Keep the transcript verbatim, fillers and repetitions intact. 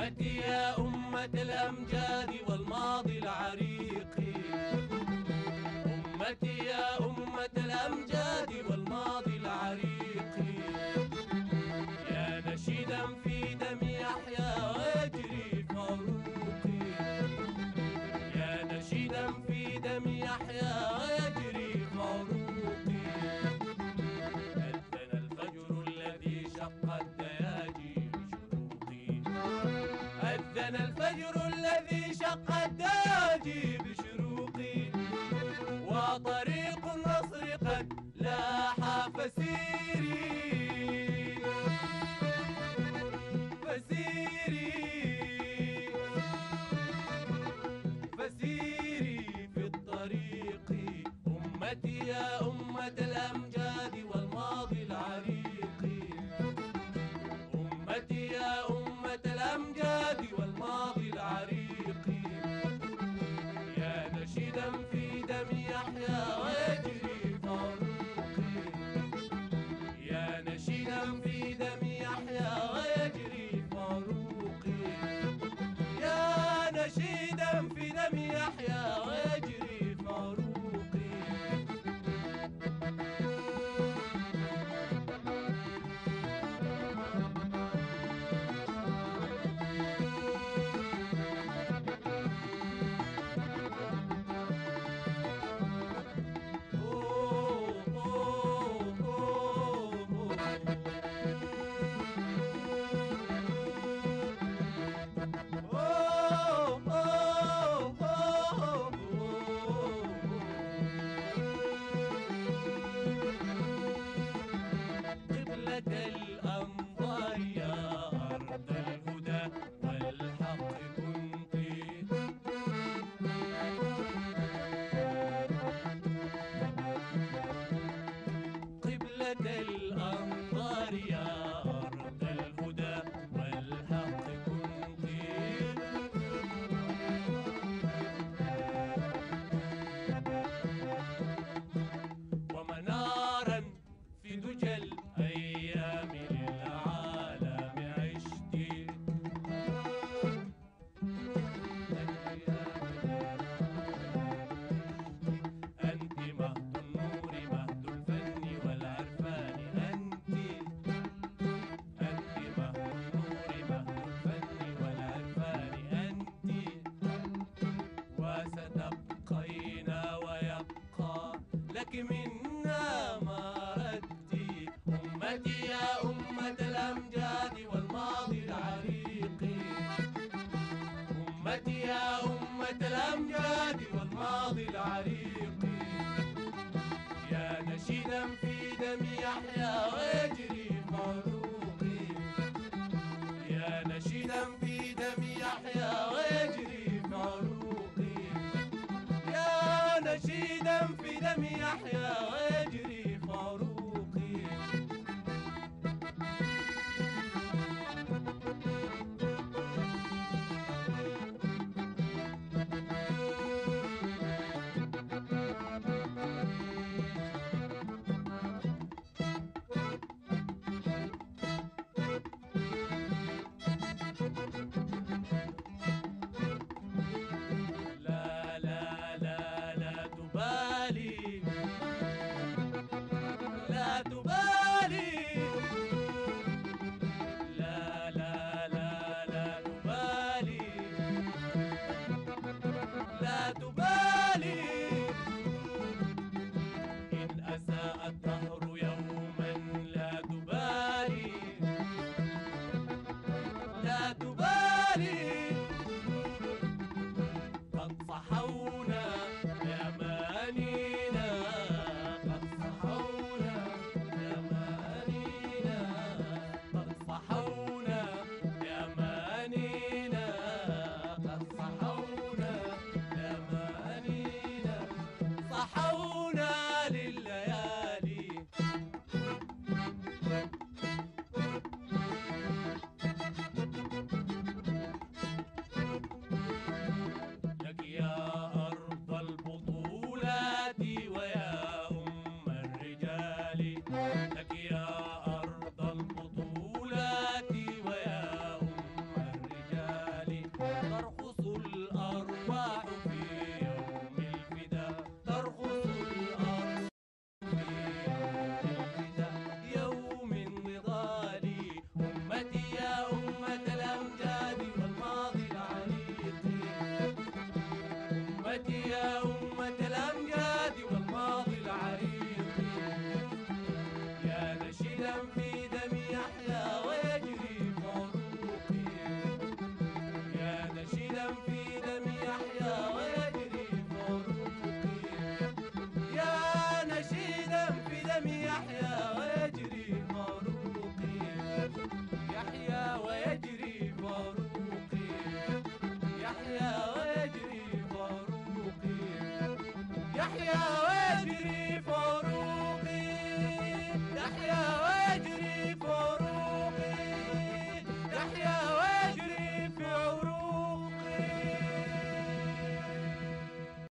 أمتي يا أمة الأمجاد والماضي العريق، أمتي يا أمة الأمجاد والماضي العريق، يا نشيدا في دمي يحيا ويجري فاروقي، يا نشيدا في دمي يحيا ويجري فاروقي، أذن الفجر الذي شق الدياجي بشروقي، أذن الفجر الذي شق الدياجي بشروقي، وطريق النصر قد لاح فسيري فسيري فسيري في الطريق، أمتي يا أمة الأمجاد والماضي العريق، أمتي يا أمة الأمجاد والماضي العريق، يا نشيدا في دمي يحيا ويجري فاروقي، يا نشيدا في دمي يحيا ويجري فاروقي، يا نشيدا في دمي يحيا ويجري فاروقي. قبلة الأنظار يا أرض الهدى والحق كنت، قبلة الأنظار يا أرض الهدى والحق كنت، ومنارا في دجى الأيام للعالم عشت، أنت مهد النور مهد الفن والعرفان، أنت أنت مهد النور مهد الفن والعرفان، أنت وستبقين ويبقى لك منا ما ردي، أمتي يا أمة الأمجاد والماضي العريق، أمتي يا أمة الأمجاد والماضي العريق، يا نشيدا في دمي يحيا ويجري